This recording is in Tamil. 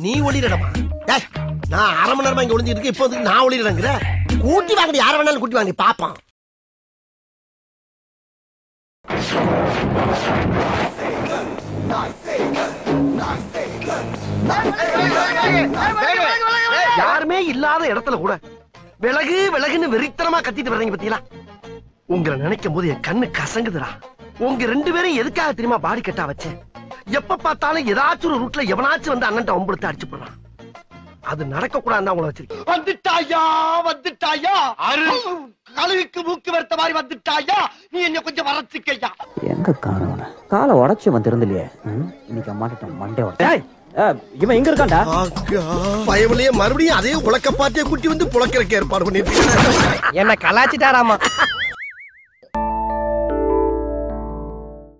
நீ ஒளிரடமா? நான் அரை மணி நேரமா இங்க ஒளிஞ்சிட்டு இருக்கு. இப்போ நான் ஒளிரடங்கிற கூட்டி வாங்கடி, யார வேணாலும் கூட்டி வாங்கடி பாப்பான். யாருமே இல்லாத இடத்துல கூட விலகு விலகுன்னு வெறித்தனமா கத்திட்டு வர்றீங்க பத்தியா? உங்களை நினைக்கும் போது என் கண்ணு கசங்குதுடா. உங்க 2 பேரும் எதுக்காக தெரியுமா பாடி கட்டா வச்சேன்? எப்ப பார்த்தாலும் ஏதாச்சும் ஒரு ரூட்ல எவனாச்சும் வந்து அண்ணன் ஒம்பளுத்து அடிச்சு போடுறான். அது நடக்க கூடாது உங்களை வச்சிருக்கேன். வந்துட்டாயா வந்துட்டாயா, கழுவிக்கு மூக்கு வருத்த மாதிரி வந்துட்டாயா. நீ என்ன கொஞ்சம் வரச்சுக்கையா. எங்க காணவன காலை உடச்சு வந்திருந்து இல்லையே. இன்னைக்கு அம்மாட்ட மண்டே உடச்சு. இவன் எங்க இருக்கான்டா? பயவிலேயே மறுபடியும் அதே உலக்க பாட்டியை குட்டி வந்து புழக்கிறக்க ஏற்பாடு பண்ணிட்டு என்ன கலாச்சிட்டாராமா.